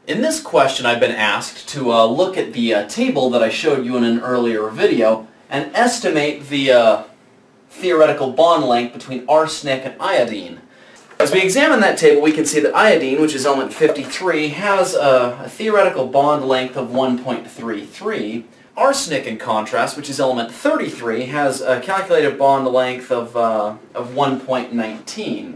In this question I've been asked to look at the table that I showed you in an earlier video and estimate the theoretical bond length between arsenic and iodine. As we examine that table, we can see that iodine, which is element 53, has a theoretical bond length of 1.33. Arsenic, in contrast, which is element 33, has a calculated bond length of 1.19.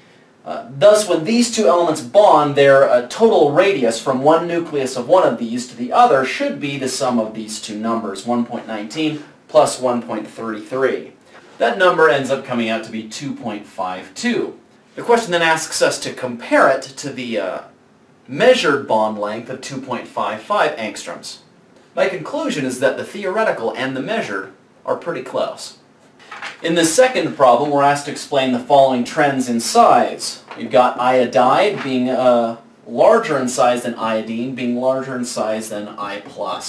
Thus, when these two elements bond, their total radius from one nucleus of one of these to the other should be the sum of these two numbers, 1.19 plus 1.33. That number ends up coming out to be 2.52. The question then asks us to compare it to the measured bond length of 2.55 angstroms. My conclusion is that the theoretical and the measured are pretty close. In the second problem, we're asked to explain the following trends in size. We've got iodide being larger in size than iodine, being larger in size than I+.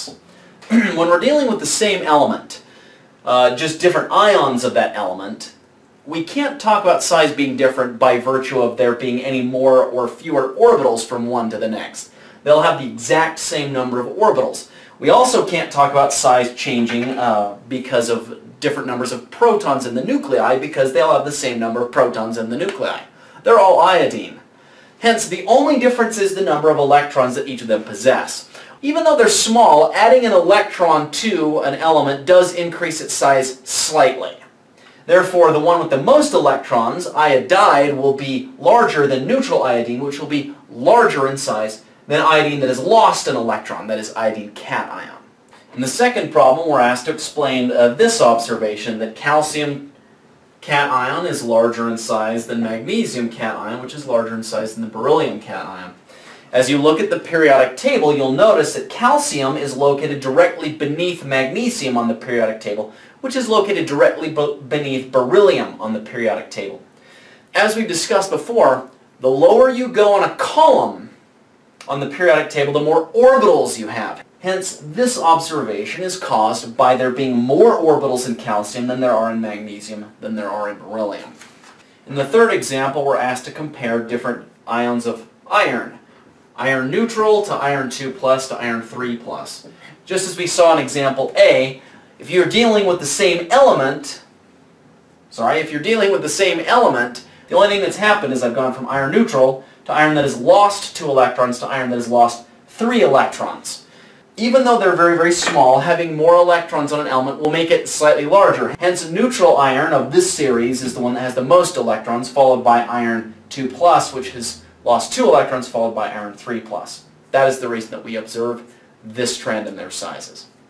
When we're dealing with the same element, just different ions of that element, we can't talk about size being different by virtue of there being any more or fewer orbitals from one to the next. They'll have the exact same number of orbitals. We also can't talk about size changing because of different numbers of protons in the nuclei, because they'll have the same number of protons in the nuclei. They're all iodine. Hence, the only difference is the number of electrons that each of them possess. Even though they're small, adding an electron to an element does increase its size slightly. Therefore, the one with the most electrons, iodide, will be larger than neutral iodine, which will be larger in size than iodine that has lost an electron, that is iodine cation. In the second problem, we're asked to explain this observation, that calcium cation is larger in size than magnesium cation, which is larger in size than the beryllium cation. As you look at the periodic table, you'll notice that calcium is located directly beneath magnesium on the periodic table, which is located directly beneath beryllium on the periodic table. As we've discussed before, the lower you go on a column on the periodic table, the more orbitals you have. Hence, this observation is caused by there being more orbitals in calcium than there are in magnesium than there are in beryllium. In the third example, we're asked to compare different ions of iron. Iron neutral to iron 2+ to iron 3+. Just as we saw in example A, if you're dealing with the same element, the only thing that's happened is I've gone from iron neutral to iron that has lost 2 electrons to iron that has lost 3 electrons. Even though they're very, very small, having more electrons on an element will make it slightly larger. Hence, neutral iron of this series is the one that has the most electrons, followed by iron 2+, which has lost 2 electrons, followed by iron 3+. That is the reason that we observe this trend in their sizes.